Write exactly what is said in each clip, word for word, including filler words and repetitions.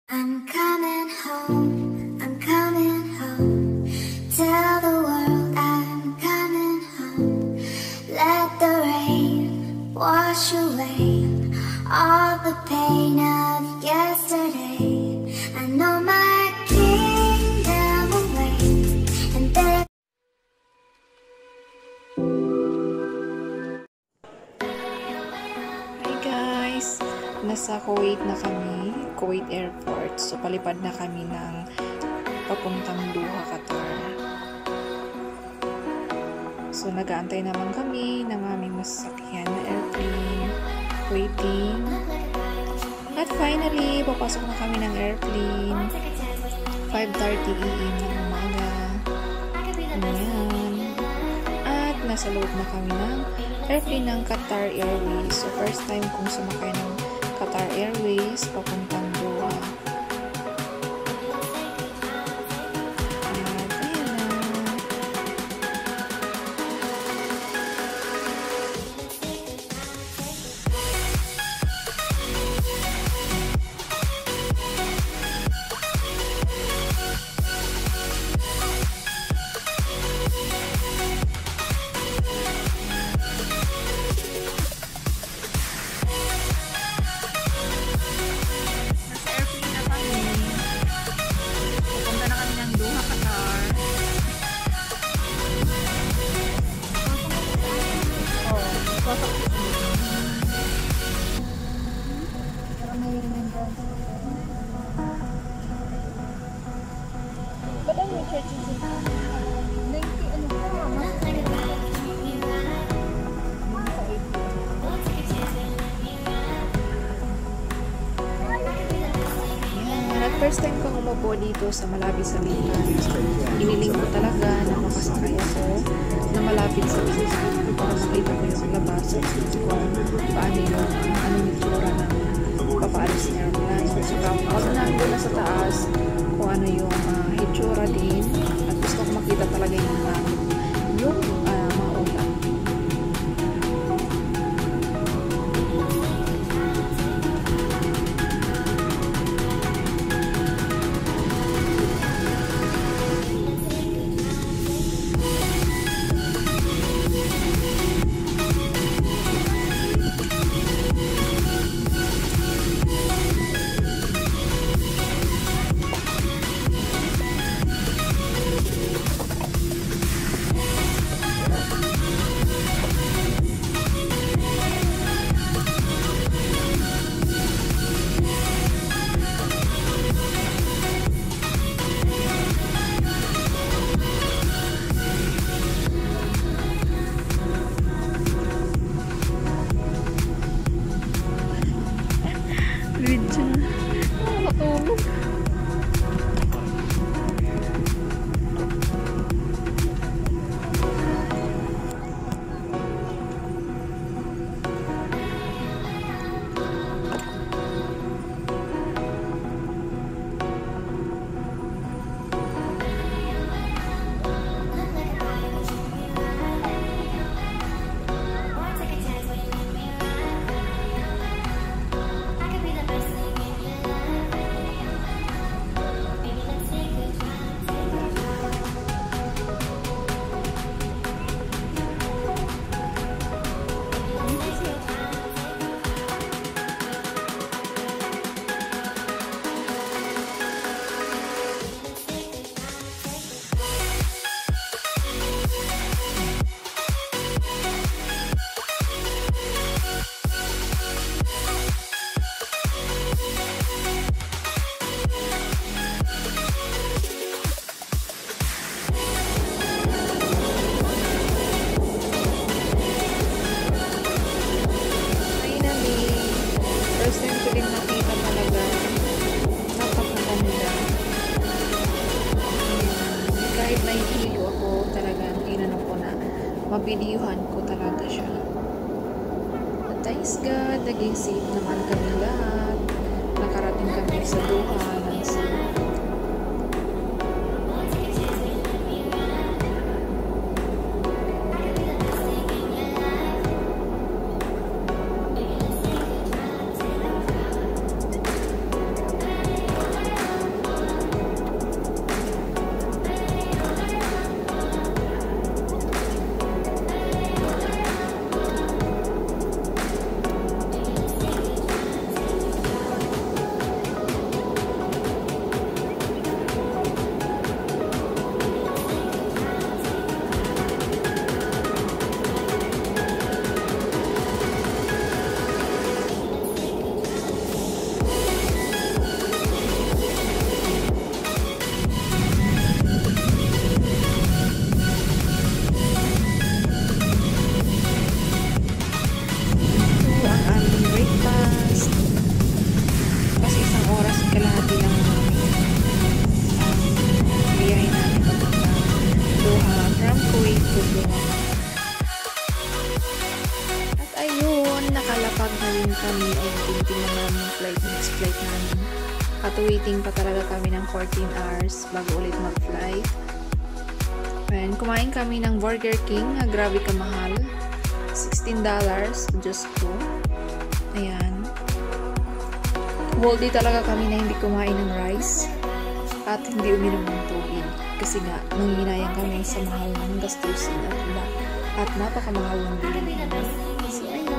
I'm coming home, I'm coming home. Tell the world I'm coming home. Let the rain wash away all the pain of yesterday. I know my kingdom awaits, and there. Hi guys! Nasa Kuwait na kami, Kuwait Airport. So palipad na kami ng papuntang Doha, Qatar. So nag-aantay naman kami ng aming masakyan na airplane, waiting. At finally, papasok na kami ng airplane. five thirty a m ng umaga. Ayan. At nasa loob na kami ng airplane ng Qatar Airways. So first time kong sumakay ng Qatar Airways papuntang Doha. At ayan na. But ang recharge is ninety ano pa, mas Yan. At first time kong umupo dito sa malapit sa bingkan. Iniling ko talaga na makasakay ako na malapit sa bingkan. Para makita ko yung labas at kung paano yung uh, ano yung tura ng papaalis niya airplane. So kapag nandun na sa taas, kung ano yung uh, hitsura din. At gusto ko makita talaga yung uh, yung uh, mga ulam. Video na. Oh, matulog. First time ko din nakita talaga. Napakaganda. Kahit nahihilo ako talagang tinanong ko na mabidiyuhan ko talaga siya. At thanks God, naging safe naman kami lahat. Nakarating kami sa Doha ng safe. kami o tinitingnan namin yung flight, next flight namin. At waiting pa talaga kami ng fourteen hours bago ulit mag-flight. And kumain kami ng Burger King na grabe kamahal. sixteen dollars, Diyos ko. Ayan. Whole day talaga kami na hindi kumain ng rice at hindi uminom ng tubig. Kasi nga, nanginayang kami sa mahal ng gastusin at, at napakamahal ng bilang. So, ayan.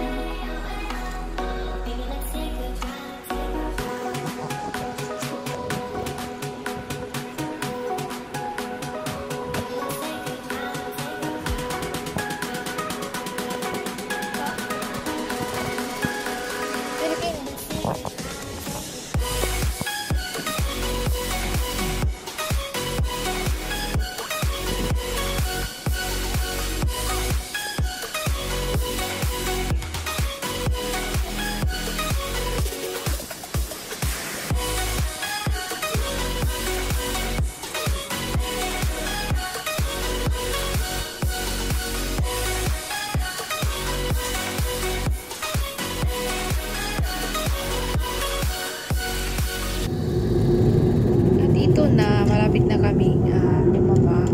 Na malapit na kami uh, bumaba.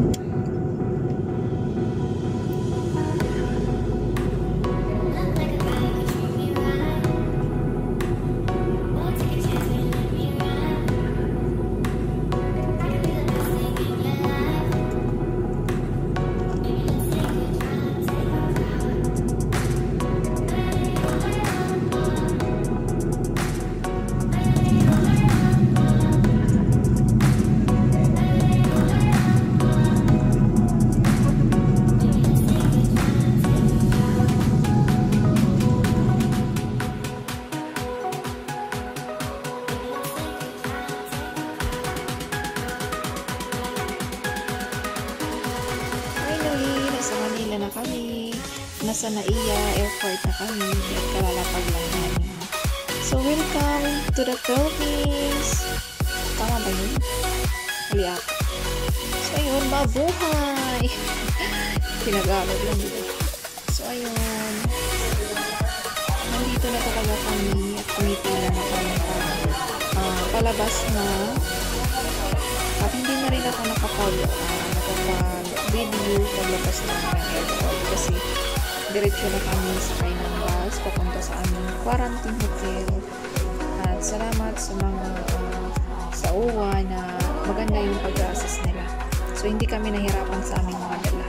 Nasa Manila na kami. Nasa Naiya Airport na kami. At kalalapag lang namin. So, welcome to the Philippines. Tama ba yun? Hali ako. So, ayun. Mabuhay! Pinag-alog lang dito. So, ayun. Nandito na talaga kami. At kumipila na kami pa. Uh, palabas na. At hindi na rin ako nakapag uh, nakapag-video paglabas na ng airport kasi diretso na kami sakay ng bus papunta sa aming quarantine hotel. At salamat sa mga uh, sa O W A na maganda yung pag-assess nila. So hindi kami nahirapan sa aming mga dala.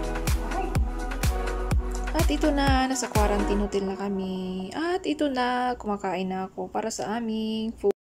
At ito na, nasa quarantine hotel na kami. At ito na, kumakain na ako para sa aming food.